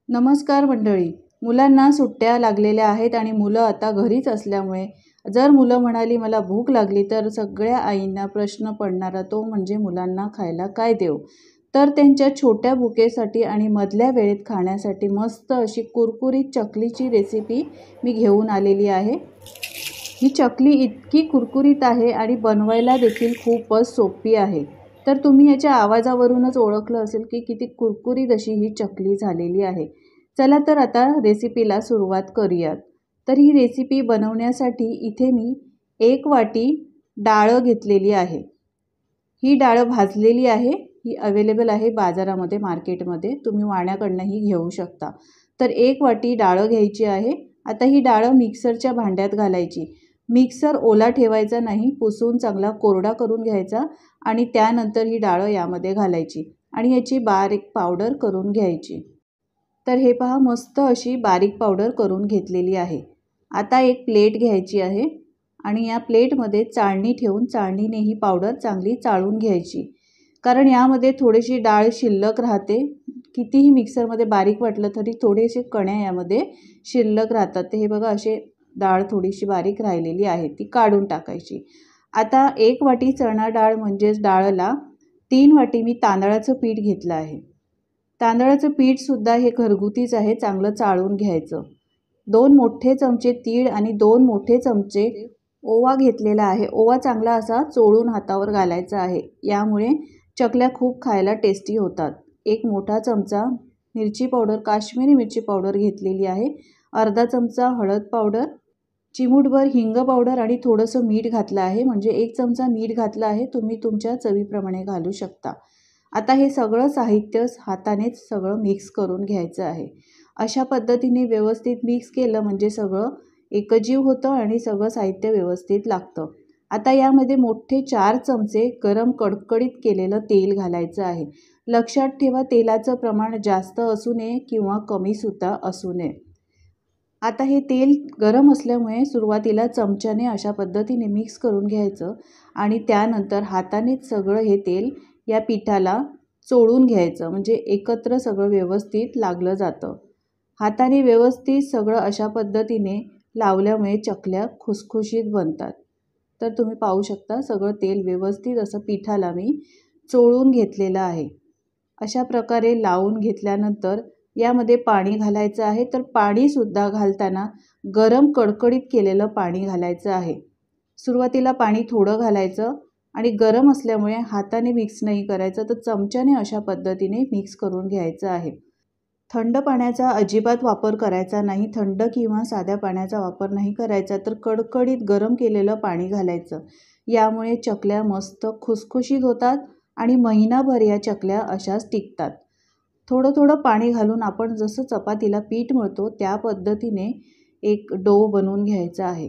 नमस्कार मंडळी. मुलांना सुट्ट्या लागलेल्या आहेत आणि मुलं आता घरीच असल्यामुळे जर मुलं म्हणाली मला भूक लागली तर सगळ्या आईंना प्रश्न पडणारा तो म्हणजे मुलांना खायला काय देऊ. तर त्यांच्या छोट्या भुकेसाठी आणि मधल्या वेळेत खाण्यासाठी मस्त अशी कुरकुरीत चकलीची रेसिपी मी घेऊन आलेली आहे. ही चकली इतकी कुरकुरीत आहे आणि बनवायला देखील खूपच सोपी आहे. तर तुम्ही याच्या आवाजावरूनच ओळखलं असेल की किती कुरकुरीत अशी ही चकली झालेली आहे. चला तर आता रेसिपीला सुरुवात करूयात. तर ही रेसिपी बनवण्यासाठी इथे मी 1 वाटी डाळ घेतलेली आहे. ही डाळ भाजलेली आहे. ही अवेलेबल आहे बाजारामध्ये, मार्केटमध्ये. तुम्ही वाण्याकडनंही घेऊ शकता. तर 1 वाटी डाळ घ्यायची आहे. आता ही डाळ मिक्सरच्या भांड्यात घालायची. मिक्सर ओला ठेवायचा नाही, पुसून चांगला कोरडा करून घ्यायचा आणि त्यानंतर ही डाळ यामध्ये घालायची आणि याची बारीक पावडर करून घ्यायची. तर हे पहा, मस्त अशी बारीक पावडर करून घेतलेली आहे. आता एक प्लेट घ्यायची आहे आणि या प्लेटमध्ये चाळणी ठेवून चाळणीने ही पावडर चांगली चाळून घ्यायची. कारण यामध्ये थोडीशी डाळ शिल्लक राहते. कितीही मिक्सरमध्ये बारीक वाटलं तरी थोडेसे कण्या यामध्ये शिल्लक राहतात. ते हे बघा, असे डाळ थोडीशी बारीक राहिलेली आहे, ती काढून टाकायची. आता 1 वाटी चणा डाळ म्हणजेच डाळला 3 वाटी मी तांदळाचं पीठ घेतलं आहे. तांदळाचं पीठसुद्धा हे घरगुतीच आहे, चांगलं चाळून घ्यायचं. 2 मोठे चमचे तीळ आणि 2 मोठे चमचे ओवा घेतलेला आहे. ओवा चांगला असा चोळून हातावर घालायचा आहे. यामुळे चकल्या खूप खायला टेस्टी होतात. 1 मोठा चमचा मिरची पावडर, काश्मीरी मिरची पावडर घेतलेली आहे. अर्धा चमचा हळद पावडर, चिमूटभर हिंग पावडर आणि थोडंसं मीठ घातलं आहे. म्हणजे 1 चमचा मीठ घातलं आहे. तुम्ही तुमच्या चवीप्रमाणे घालू शकता. आता हे सगळं साहित्य हातानेच सगळं मिक्स करून घ्यायचं आहे. अशा पद्धतीने व्यवस्थित मिक्स केलं म्हणजे सगळं एकजीव होतं आणि सगळं साहित्य व्यवस्थित लागतं. आता यामध्ये मोठे 4 चमचे गरम कडकडीत केलेलं तेल घालायचं आहे. लक्षात ठेवा, तेलाचं प्रमाण जास्त असू नये किंवा कमीसुद्धा असू नये. आता हे तेल गरम असल्यामुळे सुरुवातीला चमच्याने अशा पद्धतीने मिक्स करून घ्यायचं आणि त्यानंतर हातानेच सगळं हे तेल या पिठाला चोळून घ्यायचं. म्हणजे एकत्र सगळं व्यवस्थित लागलं जातं. हाताने व्यवस्थित सगळं अशा पद्धतीने लावल्यामुळे चकल्या खुसखुशीत बनतात. तर तुम्ही पाहू शकता, सगळं तेल व्यवस्थित असं पिठाला मी चोळून घेतलेलं आहे. अशा प्रकारे लावून घेतल्यानंतर यामध्ये पाणी घालायचं आहे. तर पाणीसुद्धा घालताना गरम कडकडीत केलेलं पाणी घालायचं आहे. सुरुवातीला पाणी थोडं घालायचं आणि गरम असल्यामुळे हाताने मिक्स नाही करायचं, तर चमच्याने अशा पद्धतीने मिक्स करून घ्यायचं आहे. थंड पाण्याचा अजिबात वापर करायचा नाही. थंड किंवा साध्या पाण्याचा वापर नाही करायचा. तर कडकडीत गरम केलेलं पाणी घालायचं. यामुळे चकल्या मस्त खुसखुशीत होतात आणि महिनाभर या चकल्या अशाच टिकतात. थोडं थोडं पाणी घालून आपण जसं चपातीला पीठ मळतो त्या पद्धतीने एक डो बनवून घ्यायचा आहे.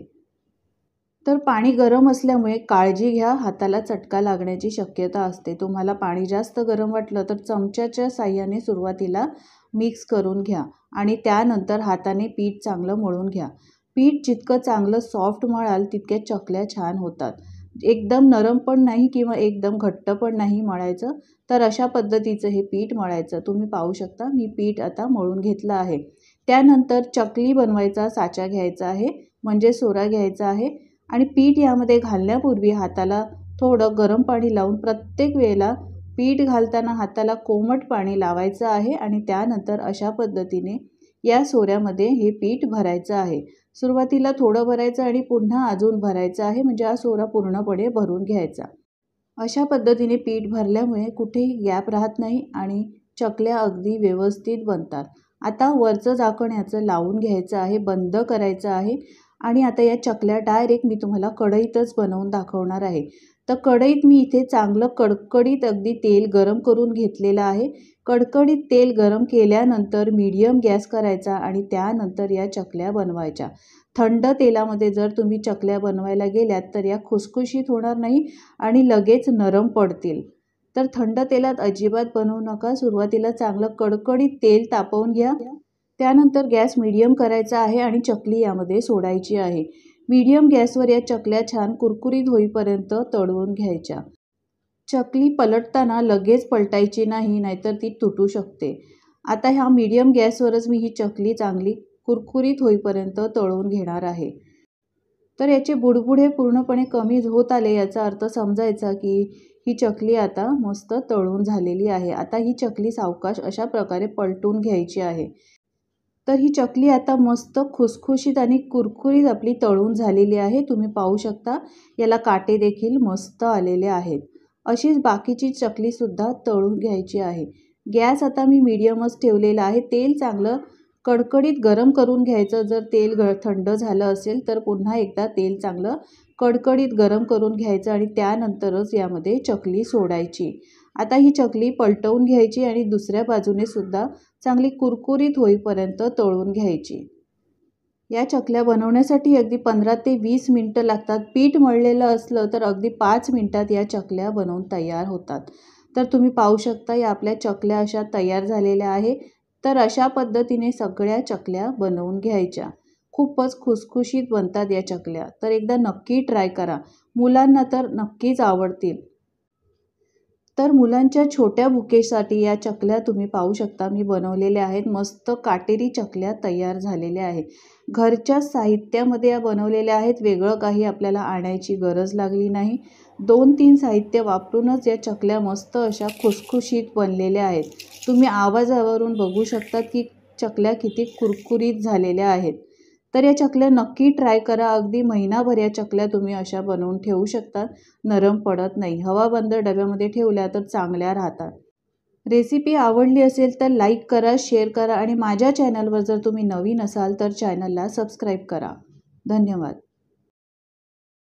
तर पाणी गरम असल्यामुळे काळजी घ्या, हाताला चटका लागण्याची शक्यता असते. तुम्हाला पाणी जास्त गरम वाटलं तर चमच्याच्या साहाय्याने सुरुवातीला मिक्स करून घ्या आणि त्यानंतर हाताने पीठ चांगलं मळून घ्या. पीठ जितकं चांगलं सॉफ्ट मळाल तितक्या चकल्या छान होतात. एकदम नरम पण नाही किंवा एकदम घट्ट पण नाही मळायचं. तर अशा पद्धतीचं हे पीठ मळायचं. तुम्ही पाहू शकता, मी पीठ आता मळून घेतलं आहे. त्यानंतर चकली बनवायचा साचा घ्यायचा आहे, म्हणजे सोरा घ्यायचा आहे आणि पीठ यामध्ये घालण्यापूर्वी हाताला थोडं गरम पाणी लावून प्रत्येक वेळेला पीठ घालताना हाताला कोमट पाणी लावायचं आहे आणि त्यानंतर अशा पद्धतीने या सोऱ्यामध्ये हे पीठ भरायचं आहे. सुरुवातीला थोडं भरायचं आणि पुन्हा अजून भरायचं आहे, म्हणजे हा सोरा पूर्णपणे भरून घ्यायचा. अशा पद्धतीने पीठ भरल्यामुळे कुठेही गॅप राहत नाही आणि चकल्या अगदी व्यवस्थित बनतात. आता वरचं झाकण याचं लावून घ्यायचं आहे, बंद करायचं आहे आणि आता या चकल्या डायरेक्ट मी तुम्हाला कढईतच बनवून दाखवणार आहे. तर कढईत मी इथे चांगलं कडकडीत अगदी तेल गरम करून घेतलेलं आहे. कडकडीत तेल गरम केल्यानंतर मीडियम गॅस करायचा आणि त्यानंतर या चकल्या बनवायच्या. थंड तेलामध्ये जर तुम्ही चकल्या बनवायला गेल्यात तर या खुसखुशीत होणार नाही आणि लगेच नरम पडतील. तर थंड तेलात अजिबात बनवू नका. सुरुवातीला चांगलं कडकडीत तेल तापवून घ्या. त्यानंतर गॅस मीडियम करायचा आहे आणि चकली यामध्ये सोडायची आहे. मीडियम गॅसवर या चकल्या छान कुरकुरीत होईपर्यंत तळून घ्यायच्या. चकली पलटताना लगेच पलटायची नाही, नाहीतर ती तुटू शकते. आता ह्या मीडियम गॅसवरच मी ही चकली चांगली कुरकुरीत होईपर्यंत तळून घेणार आहे। तर याचे बुडबुडे पूर्णपणे कमी होत आले याचा अर्थ समजायचा की ही चकली आता मस्त तळून झालेली आहे। आता ही चकली सावकाश अशा प्रकारे पलटून घ्यायची आहे। तर ही चकली आता मस्त खुसखुशीत आणि कुरकुरीत आपली तळून झालेली आहे। तुम्ही पाहू शकता याला काटे देखील मस्त आलेले आहेत। अशीच बाकीची चकली सुद्धा तळून घ्यायची आहे। गॅस आता मी मीडियमच ठेवलेला आहे। तेल चांगलं कडकडीत गरम करून घ्यायचं। जर तेल थंड झालं असेल तर पुन्हा एकदा तेल चांगलं कडकडीत गरम करून घ्यायचं आणि त्यानंतरच यामध्ये चकली सोडायची। आता ही चकली पलटवून घ्यायची आणि दुसऱ्या बाजूने सुद्धा चांगली कुरकुरीत होईपर्यंत तळून घ्यायची। या चकल्या बनवण्यासाठी अगदी 15 ते 20 मिनिटं लागतात। पीठ मळलेलं असलं तर अगदी 5 मिनिटात या चकल्या बनवून तयार होतात। तर तुम्ही पाहू शकता या आपल्या चकल्या अशा तयार झालेल्या आहे। तर अशा पद्धतीने सगळ्या चकल्या बनवून घ्यायच्या। खूपच खुसखुशीत बनतात या चकल्या। तर एकदा नक्की ट्राय करा। मुलांना तर नक्कीच आवडतील। तर मुलांच्या छोट्या भुकेसाठी या चकल्या तुम्ही पाहू शकता मी बनवलेल्या आहेत। मस्त काटेरी चकल्या तयार झालेल्या आहेत। घरच्या साहित्यामध्ये या बनवलेल्या आहेत। वेगळं काही आपल्याला आणायची गरज लागली नाही। 2-3 साहित्य वापरूनच या चकल्या मस्त अशा खुसखुशीत बनलेल्या आहेत। तुम्ही आवाजावरून बघू शकता की चकल्या किती कुरकुरीत झालेल्या आहेत। तर या चकल्या नक्की ट्राय करा। अगदी महिनाभर या चकल्या तुम्ही अशा बनवून ठेवू शकता। नरम पडत नाही। हवाबंद डब्यामध्ये ठेवल्या तर चांगल्या राहतात। रेसिपी आवडली असेल तर लाईक करा, शेअर करा आणि माझ्या चॅनलवर जर तुम्ही नवीन असाल तर चॅनलला सबस्क्राईब करा। धन्यवाद।